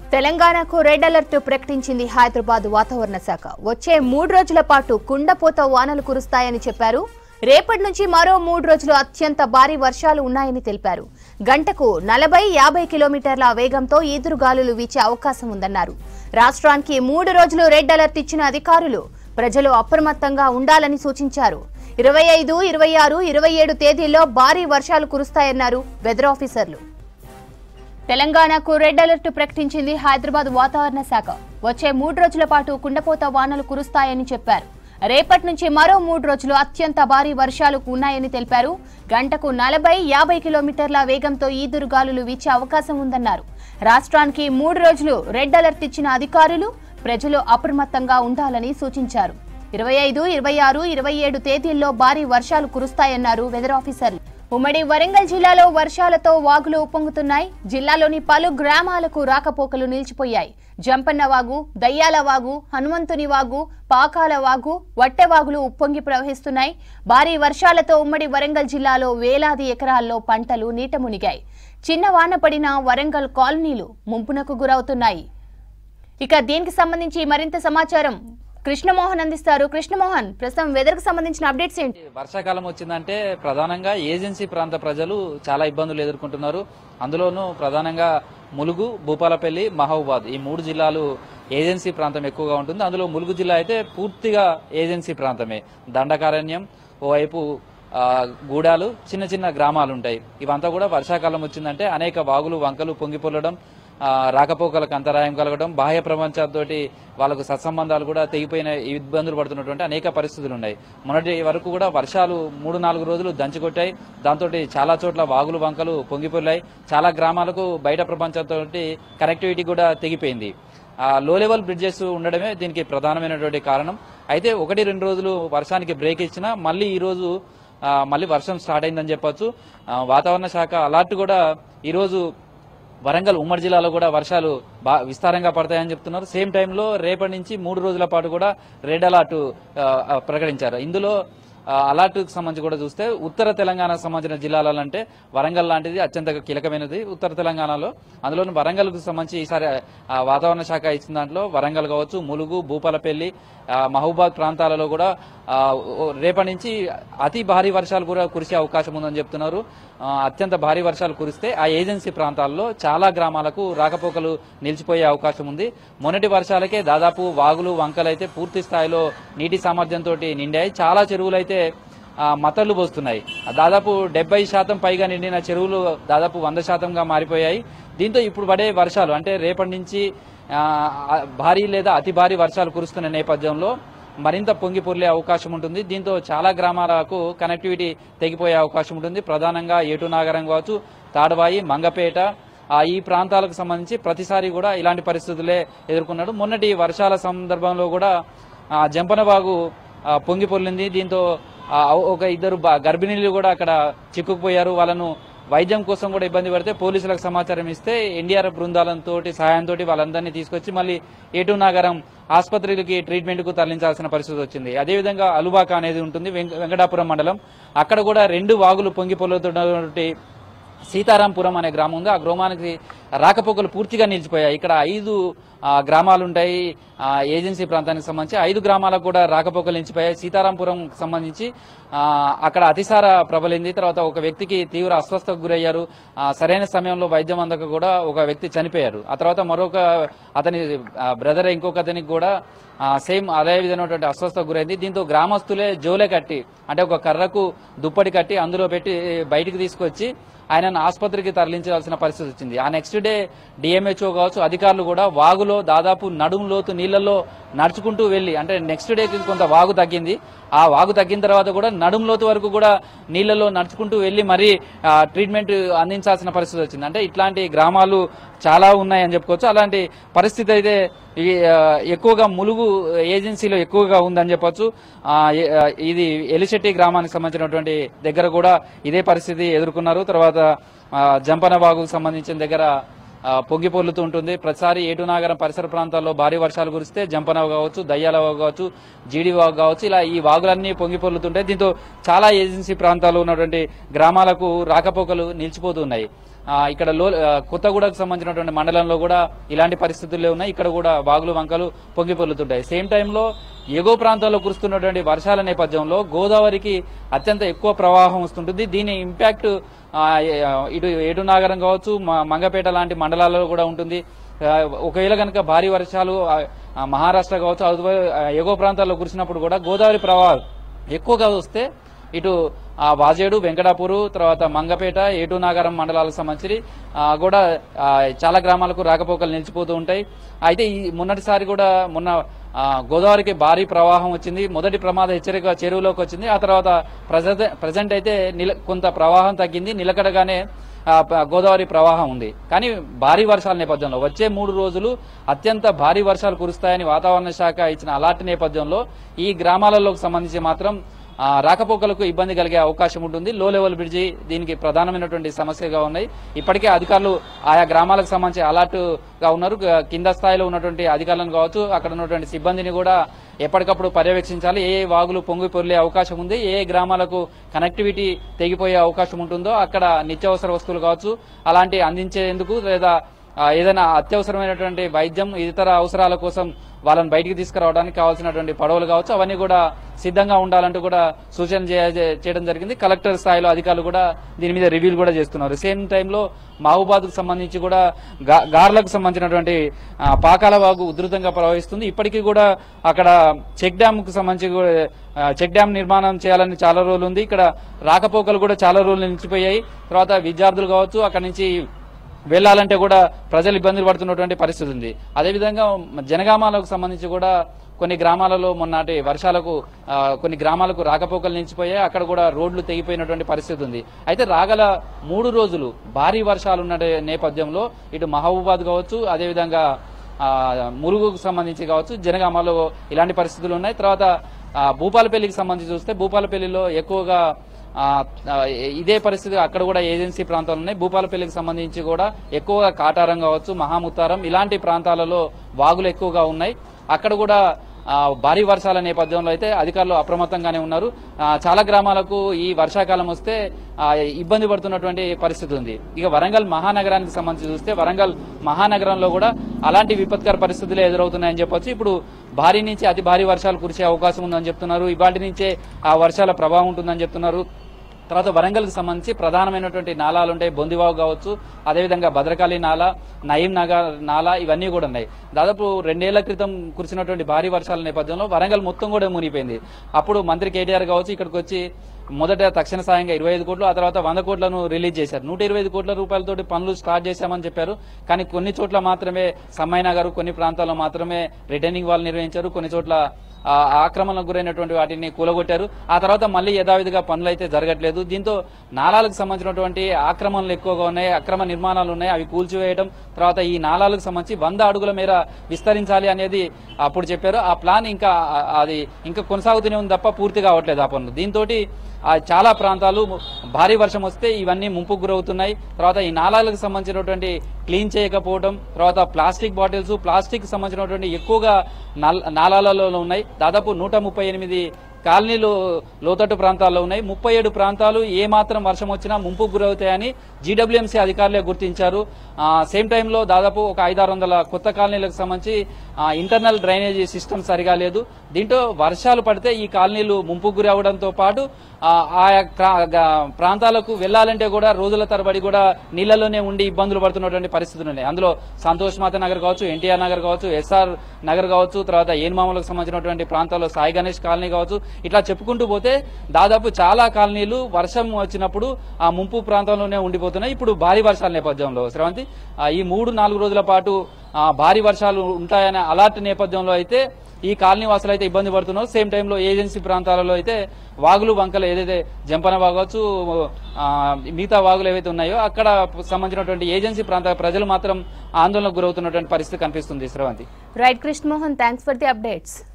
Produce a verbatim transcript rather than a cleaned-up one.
తెలంగాణకు red alert ప్రకటించింది హైదరాబాద్ వాతావరణ శాఖ. వచ్చే మూడు రోజుల పాటు కుండపోత వానలు కురుస్తాయని చెప్పారు. రేపటి నుంచి మరో మూడు రోజులు అత్యంత భారీ వర్షాలు ఉన్నాయని తెలిపారు. గంటకు నలభై యాభై కిలోమీటర్ల వేగంతో ఈదురుగాలులు వీచే అవకాశం ఉందన్నారు. రాష్ట్రానికి మూడు రోజులు రెడ్ అలర్ట్ ఇచ్చిన అధికారులు ప్రజలు అప్రమత్తంగా ఉండాలని సూచించారు. ఇరవై ఐదు ఇరవై ఆరు ఇరవై ఏడు తేదీల్లో భారీ వర్షాలు కురుస్తాయన్నారు వెదర్ ఆఫీసర్లు. తెలంగాణకు రెడ్ అలర్ట్ ప్రకటించింది హైదరాబాద్ వాతావరణ శాఖ. వచ్చే మూడు రోజుల పాటు కుండపోత వానలు కురుస్తాయని చెప్పారు. రేపటి నుంచి మరో మూడు రోజులు అత్యంత భారీ వర్షాలు ఉన్నాయని తెలిపారు. గంటకు నలభై యాభై కిలోమీటర్ల వేగంతో ఈదురుగాలులు వీచే అవకాశం ఉందన్నారు. రాష్ట్రానికి మూడు రోజులు రెడ్ అలర్ట్ ఇచ్చిన అధికారులు ప్రజలు అప్రమత్తంగా ఉండాలని సూచించారు. ఇరవై ఐదు ఇరవై ఆరు ఇరవై ఏడు తేదీల్లో భారీ వర్షాలు కురుస్తాయన్నారు వెదర్ ఆఫీసర్లు. ఉమ్మడి వరంగల్ జిల్లాలో వర్షాలతో వాగులు ఉప్పొంగుతున్నాయి. జిల్లాలోని పలు గ్రామాలకు రాకపోకలు నిలిచిపోయాయి. జంపన్న వాగు, దయ్యాల వాగు, హనుమంతుని వాగు, పాకాల వాగు, వట్టెవాగులు ఉప్పొంగి ప్రవహిస్తున్నాయి. భారీ వర్షాలతో ఉమ్మడి వరంగల్ జిల్లాలో వేలాది ఎకరాల్లో పంటలు నీట మునిగాయి. చిన్న వాన పడిన వరంగల్ కాలనీలు ముంపునకు గురవుతున్నాయి. ఇక దీనికి సంబంధించి మరింత సమాచారం కృష్ణమోహన్ అందిస్తారు. కృష్ణమోహన్, ప్రస్తుతం వెదర్ కు సంబంధించిన అప్డేట్స్ ఏంటి? వర్షాకాలం వచ్చిందంటే ప్రధానంగా ఏజెన్సీ ప్రాంత ప్రజలు చాలా ఇబ్బందులు ఎదుర్కొంటున్నారు. అందులోనూ ప్రధానంగా ములుగు, భూపాలపల్లి, మహబూబాద్ ఈ మూడు జిల్లాలు ఏజెన్సీ ప్రాంతం ఎక్కువగా ఉంటుంది. అందులో ములుగు జిల్లా అయితే పూర్తిగా ఏజెన్సీ ప్రాంతమే. దండకారణ్యం, ఓవైపు గూడాలు, చిన్న చిన్న గ్రామాలు ఉంటాయి. ఇవంతా కూడా వర్షాకాలం వచ్చిందంటే అనేక వాగులు, వంకలు పొంగిపొల్లడం, రాకపోకలకు అంతరాయం కలగడం, బాహ్య ప్రపంచంతో వాళ్ళకు సత్సంబంధాలు కూడా తెగిపోయిన ఇబ్బందులు పడుతున్నటువంటి అనేక పరిస్థితులు ఉన్నాయి. మొన్నటి వరకు కూడా వర్షాలు మూడు నాలుగు రోజులు దంచికొట్టాయి. దాంతో చాలా చోట్ల వాగులు, వంకలు పొంగిపొల్లాయి. చాలా గ్రామాలకు బయట ప్రపంచంతో కనెక్టివిటీ కూడా తెగిపోయింది. లో లెవెల్ బ్రిడ్జెస్ ఉండడమే దీనికి ప్రధానమైనటువంటి కారణం. అయితే ఒకటి రెండు రోజులు వర్షానికి బ్రేక్ ఇచ్చినా మళ్ళీ ఈ రోజు మళ్ళీ వర్షం స్టార్ట్ అయిందని చెప్పొచ్చు. వాతావరణ శాఖ అలర్ట్ కూడా ఈరోజు వరంగల్ ఉమ్మడి జిల్లాలో కూడా వర్షాలు విస్తారంగా పడతాయని చెప్తున్నారు. సేమ్ టైంలో రేపటి నుంచి మూడు రోజుల పాటు కూడా రెడ్ అలర్ట్ ప్రకటించారు. ఇందులో అలర్ట్ కు సంబంధించి కూడా చూస్తే ఉత్తర తెలంగాణకు సంబంధించిన జిల్లాలంటే వరంగల్ లాంటిది అత్యంత కీలకమైనది ఉత్తర తెలంగాణలో. అందులోని వరంగల్ కు సంబంధించి ఈసారి వాతావరణ శాఖ ఇచ్చిన దాంట్లో వరంగల్ కావచ్చు, ములుగు, భూపాలపల్లి, మహబూబాద్ ప్రాంతాలలో కూడా రేపటి నుంచి అతి భారీ వర్షాలు కూడా కురిసే అవకాశం ఉందని చెప్తున్నారు. అత్యంత భారీ వర్షాలు కురిస్తే ఆ ఏజెన్సీ ప్రాంతాల్లో చాలా గ్రామాలకు రాకపోకలు నిలిచిపోయే అవకాశం ఉంది. మొన్నటి వర్షాలకే దాదాపు వాగులు, వంకలైతే పూర్తి స్థాయిలో నీటి సామర్థ్యంతో నిండాయి. చాలా చెరువులు అయితే మతళ్లు పోస్తున్నాయి. దాదాపు డెబ్బై శాతం పైగా నిండిన చెరువులు దాదాపు వంద శాతంగా మారిపోయాయి. దీంతో ఇప్పుడు పడే వర్షాలు అంటే రేపటి నుంచి భారీ లేదా అతి భారీ వర్షాలు కురుస్తున్న నేపథ్యంలో మరింత పొంగి పొర్లే అవకాశం ఉంటుంది. దీంతో చాలా గ్రామాలకు కనెక్టివిటీ తెగిపోయే అవకాశం ఉంటుంది. ప్రధానంగా ఏటునాగరం కావచ్చు, తాడవాయి, మంగపేట ఈ ప్రాంతాలకు సంబంధించి ప్రతిసారి కూడా ఇలాంటి పరిస్థితులే ఎదుర్కొన్నాడు. మొన్నటి వర్షాల సందర్భంలో కూడా జంపనవాగు పొంగి పొర్లింది. దీంతో ఒక ఇద్దరు గర్భిణీలు కూడా అక్కడ చిక్కుకుపోయారు. వాళ్ళను వైద్యం కోసం కూడా ఇబ్బంది పడితే పోలీసులకు సమాచారం ఇస్తే ఎన్డీఆర్ఎఫ్ బృందాలతో సహాయంతో వాళ్ళందరినీ తీసుకొచ్చి మళ్ళీ ఏటూ నాగరం ఆసుపత్రికి ట్రీట్మెంట్ కు తరలించాల్సిన పరిస్థితి వచ్చింది. అదేవిధంగా అలుబాక అనేది ఉంటుంది వెంకటాపురం మండలం. అక్కడ కూడా రెండు వాగులు పొంగి పొల్లుతున్నటువంటి సీతారాంపురం అనే గ్రామం ఉంది. ఆ గ్రామానికి రాకపోకలు పూర్తిగా నిలిచిపోయాయి. ఇక్కడ ఐదు గ్రామాలు ఉంటాయి ఏజెన్సీ ప్రాంతానికి సంబంధించి. ఐదు గ్రామాలకు కూడా రాకపోకలు నిలిచిపోయాయి. సీతారాంపురం సంబంధించి అక్కడ అతిసార ప్రబలింది. తర్వాత ఒక వ్యక్తికి తీవ్ర అస్వస్థకు గురయ్యారు. సరైన సమయంలో వైద్యం అందక కూడా ఒక వ్యక్తి చనిపోయారు. ఆ తర్వాత మరొక అతని బ్రదర్ ఇంకొక అతనికి కూడా సేమ్ అదే విధమైనటువంటి అస్వస్థకు గురైంది. దీంతో గ్రామస్తులే జోలే కట్టి అంటే ఒక కర్రకు దుప్పటి కట్టి అందులో పెట్టి బయటికి తీసుకొచ్చి ఆయనను ఆసుపత్రికి తరలించాల్సిన పరిస్థితి వచ్చింది. ఆ నెక్స్ట్ డే డిఎంహెచ్ఓ కావచ్చు అధికారులు కూడా వాగులో దాదాపు నడుము లోతు నీళ్లలో నడుచుకుంటూ వెళ్లి అంటే నెక్స్ట్ డేకి కొంత వాగు తగ్గింది. ఆ వాగు తగ్గిన తర్వాత కూడా నడుము లోతు వరకు కూడా నీళ్లలో నడుచుకుంటూ వెళ్లి మరీ ట్రీట్మెంట్ అందించాల్సిన పరిస్థితి వచ్చింది. అంటే ఇట్లాంటి గ్రామాలు చాలా ఉన్నాయని చెప్పుకోవచ్చు. అలాంటి పరిస్థితి అయితే ఎక్కువగా ములుగు ఏజెన్సీలో ఎక్కువగా ఉందని చెప్పొచ్చు. ఇది ఎలిశెట్టి గ్రామానికి సంబంధించినటువంటి దగ్గర కూడా ఇదే పరిస్థితి ఎదుర్కొన్నారు. తర్వాత జంపన వాగుకు సంబంధించిన దగ్గర పొంగి పొర్లుతూ ఉంటుంది. ప్రతిసారి ఏటునాగరం పరిసర ప్రాంతాల్లో భారీ వర్షాలు కురిస్తే జంపన కావచ్చు, దయ్యాల వాగు కావచ్చు, జీడి వాగు కావచ్చు, ఇలా ఈ వాగులన్నీ పొంగి పొర్లుతుంటాయి. దీంతో చాలా ఏజెన్సీ ప్రాంతాల్లో ఉన్నటువంటి గ్రామాలకు రాకపోకలు నిలిచిపోతున్నాయి. ఇక్కడ లో కొత్తగూడకు సంబంధించినటువంటి మండలంలో కూడా ఇలాంటి పరిస్థితుల్లో ఉన్నాయి. ఇక్కడ కూడా వాగులు వంకలు పొంగి పొర్లుతుంటాయి. సేమ్ టైంలో ఎగువ ప్రాంతాల్లో కురుస్తున్నటువంటి వర్షాల నేపథ్యంలో గోదావరికి అత్యంత ఎక్కువ ప్రవాహం వస్తుంటుంది. దీని ఇంపాక్ట్ ఇటు ఏటునాగరం కావచ్చు, మంగపేట లాంటి మండలాల్లో కూడా ఉంటుంది. ఒకవేళ కనుక భారీ వర్షాలు మహారాష్ట్ర కావచ్చు ఎగువ ప్రాంతాల్లో కురిసినప్పుడు కూడా గోదావరి ప్రవాహం ఎక్కువగా వస్తే ఇటు వాజేడు, వెంకటాపూరు, తర్వాత మంగపేట, ఏటునాగరం మండలాలకు సంబంధించి కూడా చాలా గ్రామాలకు రాకపోకలు నిలిచిపోతూ ఉంటాయి. అయితే ఈ మొన్నటిసారి కూడా మొన్న గోదావరికి భారీ ప్రవాహం వచ్చింది. మొదటి ప్రమాద హెచ్చరిక చెరువులోకి వచ్చింది. ఆ తర్వాత ప్రజెంట్ అయితే కొంత ప్రవాహం తగ్గింది, నిలకడగానే గోదావరి ప్రవాహం ఉంది. కానీ భారీ వర్షాల నేపథ్యంలో వచ్చే మూడు రోజులు అత్యంత భారీ వర్షాలు కురుస్తాయని వాతావరణ శాఖ ఇచ్చిన అలర్ట్ నేపథ్యంలో ఈ గ్రామాలలోకి సంబంధించి మాత్రం రాకపోకలకు ఇబ్బంది కలిగే అవకాశం ఉంటుంది. లో లెవెల్ బ్రిడ్జి దీనికి ప్రధానమైనటువంటి సమస్యగా ఉన్నాయి. ఇప్పటికే అధికారులు ఆయా గ్రామాలకు సంబంధించి అలర్ట్ గా ఉన్నారు. కింద స్థాయిలో ఉన్నటువంటి అధికారులను కావచ్చు, అక్కడ ఉన్నటువంటి సిబ్బందిని కూడా ఎప్పటికప్పుడు పర్యవేక్షించాలి. ఏ వాగులు పొంగి పొర్లే అవకాశం ఉంది, ఏ గ్రామాలకు కనెక్టివిటీ తెగిపోయే అవకాశం ఉంటుందో అక్కడ నిత్యావసర వస్తువులు కావచ్చు అలాంటి అందించేందుకు, లేదా ఏదైనా అత్యవసరమైనటువంటి వైద్యం ఇతర అవసరాల కోసం వాళ్ళని బయటికి తీసుకురావడానికి కావాల్సినటువంటి పడవలు కావచ్చు అవన్నీ కూడా సిద్ధంగా ఉండాలంటూ కూడా సూచన చేయడం జరిగింది. కలెక్టర్ స్థాయిలో అధికారులు కూడా దీని మీద రివ్యూలు కూడా చేస్తున్నారు. సేమ్ టైంలో మహబూబాద్ కు సంబంధించి కూడా గార్లకు సంబంధించినటువంటి పాకాల వాగు ఉధృతంగా ప్రవహిస్తుంది. ఇప్పటికీ కూడా అక్కడ చెక్ డ్యామ్ కు సంబంధించి చెక్ డ్యామ్ నిర్మాణం చేయాలని చాలా రోజులు ఉంది. ఇక్కడ రాకపోకలు కూడా చాలా రోజులు నిలిచిపోయాయి. తర్వాత విద్యార్థులు కావచ్చు అక్కడి నుంచి వెళ్లాలంటే కూడా ప్రజలు ఇబ్బందులు పడుతున్నటువంటి పరిస్థితి ఉంది. అదేవిధంగా జనగామాలకు సంబంధించి కూడా కొన్ని గ్రామాలలో మొన్నటి వర్షాలకు కొన్ని గ్రామాలకు రాకపోకలు నిలిచిపోయాయి. అక్కడ కూడా రోడ్లు తెగిపోయినటువంటి పరిస్థితి ఉంది. అయితే రాగల మూడు రోజులు భారీ వర్షాలు ఉన్న నేపథ్యంలో ఇటు మహబూబాద్ కావచ్చు, అదేవిధంగా మురుగుకు సంబంధించి కావచ్చు, జనగామలో ఇలాంటి పరిస్థితులు ఉన్నాయి. తర్వాత భూపాలపల్లికి సంబంధించి చూస్తే భూపాలపల్లిలో ఎక్కువగా ఇదే పరిస్థితి అక్కడ కూడా ఏజెన్సీ ప్రాంతాలు ఉన్నాయి. భూపాలపల్లికి సంబంధించి కూడా ఎక్కువగా కాటారం కావచ్చు, మహాముత్తారం ఇలాంటి ప్రాంతాలలో వాగులు ఎక్కువగా ఉన్నాయి. అక్కడ కూడా భారీ వర్షాల నేపథ్యంలో అయితే అధికారులు అప్రమత్తంగానే ఉన్నారు. చాలా గ్రామాలకు ఈ వర్షాకాలం వస్తే ఇబ్బంది పడుతున్నటువంటి పరిస్థితి ఉంది. ఇక వరంగల్ మహానగరానికి సంబంధించి చూస్తే వరంగల్ మహానగరంలో కూడా అలాంటి విపత్కర పరిస్థితులే ఎదురవుతున్నాయని చెప్పొచ్చు. ఇప్పుడు భారీ నుంచి అతి భారీ వర్షాలు కురిసే అవకాశం ఉందని చెప్తున్నారు. ఇవాటి నుంచే ఆ వర్షాల ప్రభావం ఉంటుందని చెప్తున్నారు. తర్వాత వరంగల్ కు సంబంధించి ప్రధానమైనటువంటి నాలాలు ఉంటాయి. బొందివాగు కావచ్చు, అదేవిధంగా భద్రకాళి నాలా, నయీం నగర్ నాలా ఇవన్నీ కూడా ఉన్నాయి. దాదాపు రెండేళ్ల క్రితం కురిసినటువంటి భారీ వర్షాల నేపథ్యంలో వరంగల్ మొత్తం కూడా మునిగిపోయింది. అప్పుడు మంత్రి కేటీఆర్ కావచ్చు ఇక్కడికి వచ్చి మొదట తక్షణ సాయంగా ఇరవై ఐదు కోట్లు ఆ తర్వాత వంద కోట్లను రిలీజ్ చేశారు. నూట ఇరవై ఐదు కోట్ల రూపాయలతోటి పనులు స్టార్ట్ చేశామని చెప్పారు. కానీ కొన్ని చోట్ల మాత్రమే సమ్మాయి నగర్, కొన్ని ప్రాంతాల్లో మాత్రమే రిటర్నింగ్ వాల్ నిర్వహించారు. కొన్ని చోట్ల ఆక్రమణకు గురైనటువంటి వాటిని కూలగొట్టారు. ఆ తర్వాత మళ్లీ యథావిధిగా పనులు అయితే జరగట్లేదు. దీంతో నాలాలకు సంబంధించినటువంటి ఆక్రమణలు ఎక్కువగా ఉన్నాయి, అక్రమ నిర్మాణాలు ఉన్నాయి, అవి కూల్చివేయడం, తర్వాత ఈ నాలాలకు సంబంధించి వంద అడుగుల మేర విస్తరించాలి అనేది అప్పుడు చెప్పారు. ఆ ప్లాన్ ఇంకా అది ఇంకా కొనసాగుతూనే ఉంది తప్ప పూర్తి కావట్లేదు ఆ పనులు. దీంతో చాలా ప్రాంతాలు భారీ వర్షం వస్తే ఇవన్నీ ముంపుకు గురవుతున్నాయి. తర్వాత ఈ నాలాలకు సంబంధించినటువంటి క్లీన్ చేయకపోవడం, తర్వాత ప్లాస్టిక్ బాటిల్స్, ప్లాస్టిక్ సంబంధించినటువంటి ఎక్కువగా నాలాలలో ఉన్నాయి. దాదాపు నూట ముప్పై ఎనిమిది కాలనీలు లోతట్టు ప్రాంతాల్లో ఉన్నాయి. ముప్పై ఏడు ప్రాంతాలు ఏ మాత్రం వర్షం వచ్చినా ముంపుకు గురవుతాయని జీడబ్ల్యూఎంసీ అధికారులే గుర్తించారు. సేమ్ టైంలో దాదాపు ఒక ఐదారు వందల కొత్త కాలనీలకు సంబంధించి ఇంటర్నల్ డ్రైనేజీ సిస్టమ్ సరిగా లేదు. దీంతో వర్షాలు పడితే ఈ కాలనీలు ముంపుకు గురి అవడంతో పాటు ఆయా ప్రాంతాలకు వెళ్లాలంటే కూడా రోజుల తరబడి కూడా నీళ్లలోనే ఉండి ఇబ్బందులు పడుతున్నటువంటి పరిస్థితులు ఉన్నాయి. అందులో సంతోష్ మాత నగర్ కావచ్చు, ఎన్టీఆర్ నగర్ కావచ్చు, ఎస్ఆర్ నగర్ కావచ్చు, తర్వాత ఏన్మామలకు సంబంధించినటువంటి ప్రాంతాల్లో సాయి గణేష్ కాలనీ కావచ్చు, ఇట్లా చెప్పుకుంటూ పోతే దాదాపు చాలా కాలనీలు వర్షం వచ్చినప్పుడు ఆ ముంపు ప్రాంతంలోనే ఉండిపోతున్నాయి. ఇప్పుడు భారీ వర్షాల నేపథ్యంలో శ్రవంతి ఈ మూడు నాలుగు రోజుల పాటు భారీ వర్షాలు ఉంటాయనే అలర్ట్ నేపథ్యంలో అయితే ఈ కాలనీ వాసులు అయితే ఇబ్బంది పడుతున్నారు. సేమ్ టైంలో ఏజెన్సీ ప్రాంతాలలో అయితే వాగులు వంకలు ఏదైతే జంపన వాగవచ్చు, మిగతా వాగులు ఏవైతే ఉన్నాయో అక్కడ సంబంధించినటువంటి ఏజెన్సీ ప్రాంతాల ప్రజలు మాత్రం ఆందోళనకు గురవుతున్నటువంటి పరిస్థితి కనిపిస్తుంది. Sravanthi. Right Krishna Mohan, thanks for the updates.